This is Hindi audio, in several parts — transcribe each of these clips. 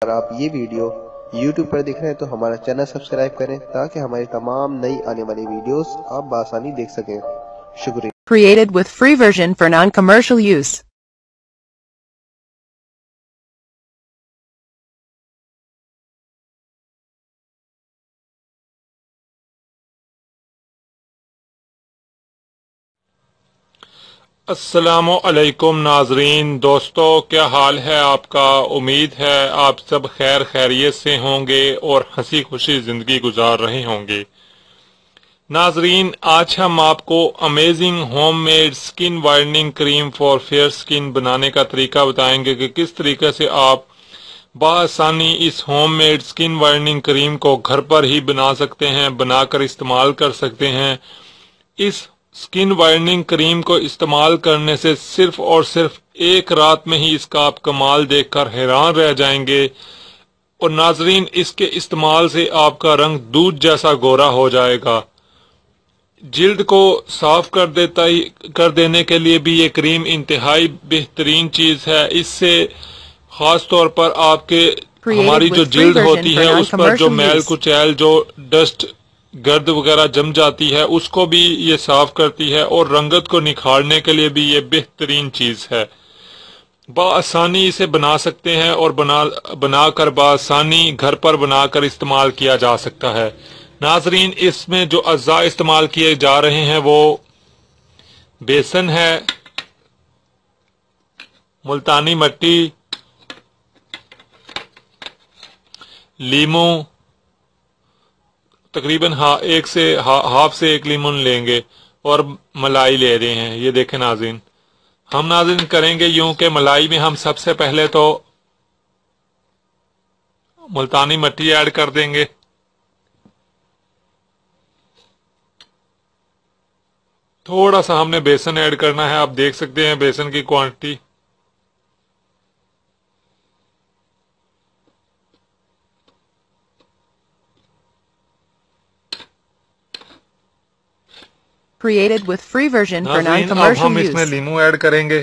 अगर आप ये वीडियो YouTube पर देख रहे हैं तो हमारा चैनल सब्सक्राइब करें ताकि हमारी तमाम नई आने वाली वीडियोस आप बआसानी देख सकें। शुक्रिया। Created with free version for non-commercial use. अस्सलामु अलैकुम नाजरीन, दोस्तों क्या हाल है आपका। उम्मीद है आप सब खैर खैरियत से होंगे और हंसी खुशी जिंदगी गुजार रहे होंगे। नाजरीन, आज हम आपको amazing homemade skin whitening cream for fair skin बनाने का तरीका बताएंगे कि किस तरीके से आप बआसानी इस होममेड स्किन वाइटनिंग क्रीम को घर पर ही बना सकते हैं, बनाकर इस्तेमाल कर सकते हैं। इस स्किन वाइटनिंग क्रीम को इस्तेमाल करने से सिर्फ और सिर्फ एक रात में ही इसका आप कमाल देखकर हैरान रह जाएंगे। और नाजरीन, इसके इस्तेमाल से आपका रंग दूध जैसा गोरा हो जाएगा। जिल्द को साफ कर देने के लिए भी ये क्रीम इंतहाई बेहतरीन चीज है। इससे खास तौर पर आपके हमारी जो जिल्द होती है उस पर जो मैल कुचैल, जो डस्ट गर्द वगैरह जम जाती है, उसको भी ये साफ करती है और रंगत को निखारने के लिए भी ये बेहतरीन चीज है। बआसानी इसे बना सकते हैं और बनाकर बआसानी घर पर बनाकर इस्तेमाल किया जा सकता है। नाजरीन, इसमें जो अज्जा इस्तेमाल किए जा रहे हैं वो बेसन है, मुल्तानी मट्टी, लीमू, तकरीबन हाफ से एक लीमन लेंगे और मलाई ले रहे हैं। ये देखें नाज़रीन, हम नाज़रीन करेंगे यूं कि मलाई में हम सबसे पहले तो मुल्तानी मट्टी ऐड कर देंगे। थोड़ा सा हमने बेसन ऐड करना है, आप देख सकते हैं बेसन की quantity. Created with free version for अब non-commercial हम use. इसमें लीमू ऐड करेंगे।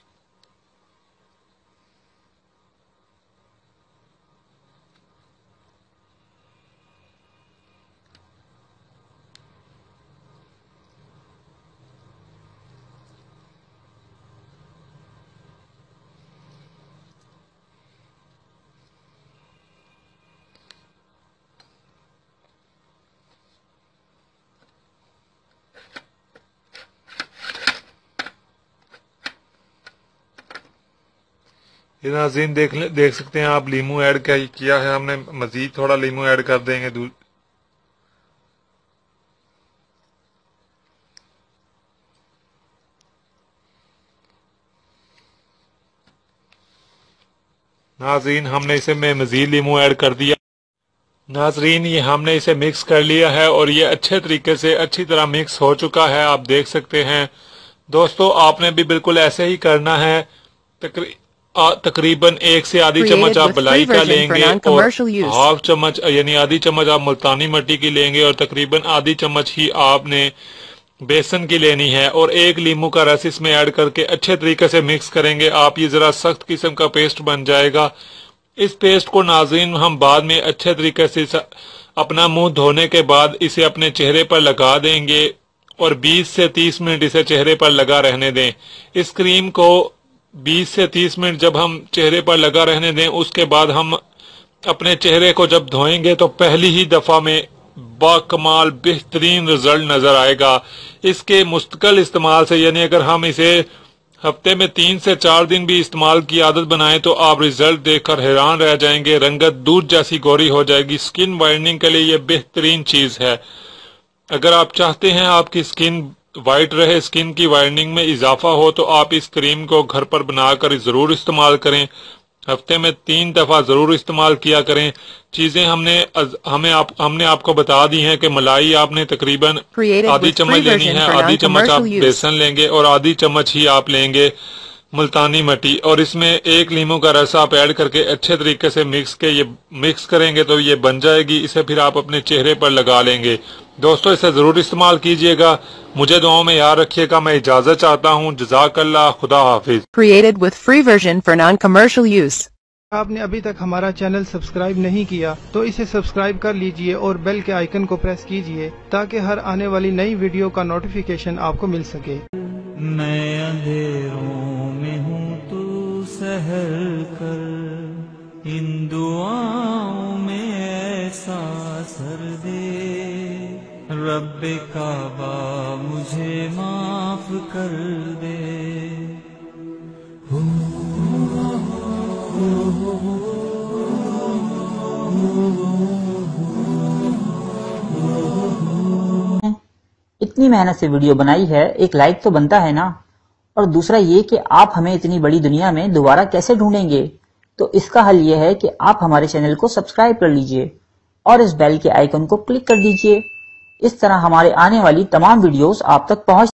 ये नाज़रीन देख सकते हैं आप, लीमू ऐड किया है हमने। मजीद थोड़ा लीमू ऐड कर देंगे दूध। नाज़रीन, हमने इसे में मजीद लीमू ऐड कर दिया। नाज़रीन, ये हमने इसे मिक्स कर लिया है और ये अच्छे तरीके से अच्छी तरह मिक्स हो चुका है, आप देख सकते हैं। दोस्तों, आपने भी बिल्कुल ऐसे ही करना है। तकरीबन 1 से आधी चम्मच आप मलाई का लेंगे और हाफ चम्मच यानी आधी चम्मच आप मुल्तानी मट्टी की लेंगे और तकरीबन आधी चम्मच ही आपने बेसन की लेनी है और 1 लीमू का रस इसमें ऐड करके अच्छे तरीके से मिक्स करेंगे आप। ये जरा सख्त किस्म का पेस्ट बन जाएगा। इस पेस्ट को नाज़रीन हम बाद में अच्छे तरीके से अपना मुंह धोने के बाद इसे अपने चेहरे पर लगा देंगे और 20 से 30 मिनट इसे चेहरे पर लगा रहने दें। इस क्रीम को 20 से 30 मिनट जब हम चेहरे पर लगा रहने दें, उसके बाद हम अपने चेहरे को जब धोएंगे तो पहली ही दफा में बाकमाल बेहतरीन रिजल्ट नजर आएगा। इसके मुस्तकिल इस्तेमाल से, यानी अगर हम इसे हफ्ते में 3 से 4 दिन भी इस्तेमाल की आदत बनाएं तो आप रिजल्ट देखकर हैरान रह जाएंगे। रंगत दूध जैसी गोरी हो जाएगी। स्किन वाइटनिंग के लिए यह बेहतरीन चीज है। अगर आप चाहते हैं आपकी स्किन वाइट रहे, स्किन की वाइटनिंग में इजाफा हो, तो आप इस क्रीम को घर पर बनाकर जरूर इस्तेमाल करें। हफ्ते में 3 दफा जरूर इस्तेमाल किया करें। चीजें हमने आपको बता दी हैं कि मलाई आपने तकरीबन आधी चम्मच लेनी है, आधी चम्मच आप बेसन लेंगे और आधी चम्मच ही आप लेंगे मुल्तानी मट्टी और इसमें 1 लीमू का रस आप ऐड करके अच्छे तरीके से मिक्स करेंगे तो ये बन जाएगी। इसे फिर आप अपने चेहरे पर लगा लेंगे। दोस्तों, इसे जरूर इस्तेमाल कीजिएगा। मुझे दुआओं में याद रखिएगा। मैं इजाजत चाहता हूँ। जज़ाकल्लाह, खुदा हाफिज। Created with free version for non-commercial use. आपने अभी तक हमारा चैनल सब्सक्राइब नहीं किया तो इसे सब्सक्राइब कर लीजिए और बेल के आइकन को प्रेस कीजिए ताकि हर आने वाली नई वीडियो का नोटिफिकेशन आपको मिल सके। मैं अंधेरों में हूँ तू सहर कर, इन दुआओं में ऐसा असर दे, रब्बे काबा मुझे माफ कर दे। इतनी मेहनत से वीडियो बनाई है, एक लाइक तो बनता है ना। और दूसरा ये कि आप हमें इतनी बड़ी दुनिया में दोबारा कैसे ढूंढेंगे, तो इसका हल ये है कि आप हमारे चैनल को सब्सक्राइब कर लीजिए और इस बेल के आइकन को क्लिक कर दीजिए। इस तरह हमारे आने वाली तमाम वीडियोस आप तक पहुंच